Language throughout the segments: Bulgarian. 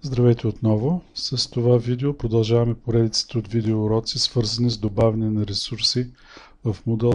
Здравейте отново! С това видео продължаваме поредицата от видеоуроци, свързани с добавяне на ресурси в Moodle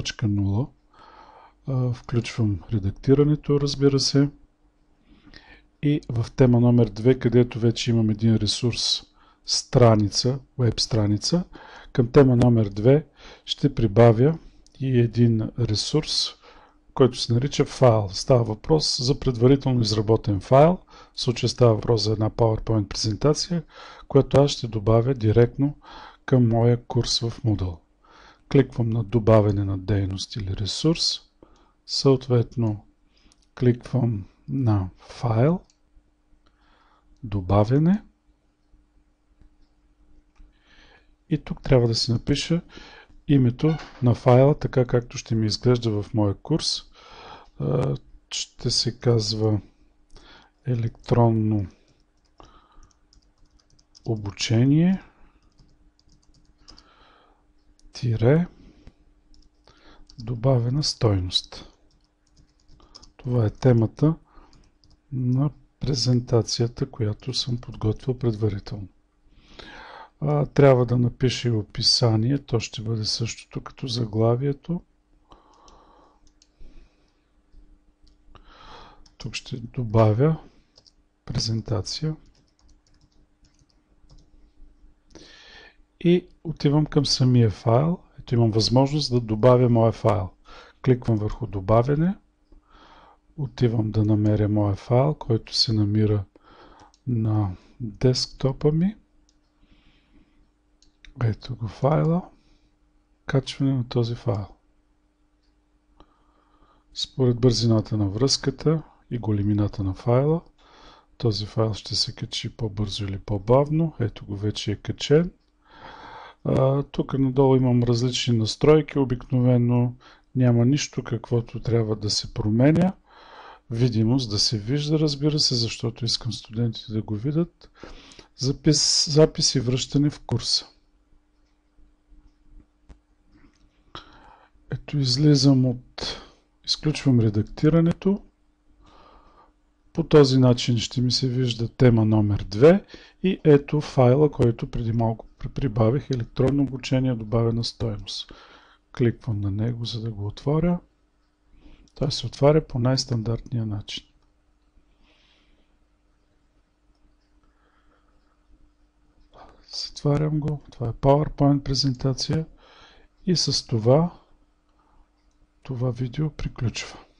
2.0. Включвам редактирането, разбира се. И в тема номер 2, където вече имам един ресурс страница, веб страница, към тема номер 2 ще прибавя и един ресурс, който се нарича файл. Става въпрос за предварително изработен файл. В случая става въпрос за една PowerPoint презентация, която аз ще добавя директно към моя курс в Moodle. Кликвам на добавяне на дейност или ресурс. Съответно, кликвам на файл, добавяне. И тук трябва да си напиша името на файла, така както ще ми изглежда в моя курс. Ще се казва електронно обучение добавена стойност. Това е темата на презентацията, която съм подготвил предварително. Трябва да напиша и описание, то ще бъде същото като заглавието. Тук ще добавя презентация и отивам към самия файл. Ето имам възможност да добавя моя файл. Кликвам върху добавяне, отивам да намеря моя файл, който се намира на десктопа ми. Ето го файла, качване на този файл. Според бързината на връзката и големината на файла, този файл ще се качи по-бързо или по-бавно. Ето го вече е качен. Тук надолу имам различни настройки. Обикновено няма нищо, каквото трябва да се променя. Видимост да се вижда, разбира се, защото искам студентите да го видят. Запис и връщане в курса. Ето изключвам редактирането. По този начин ще ми се вижда тема номер 2 и ето файла, който преди малко прибавих, електронно обучение добавена стойност. Кликвам на него, за да го отворя. Той се отваря по най-стандартния начин. Затварям го. Това е PowerPoint презентация и с това видео приключва.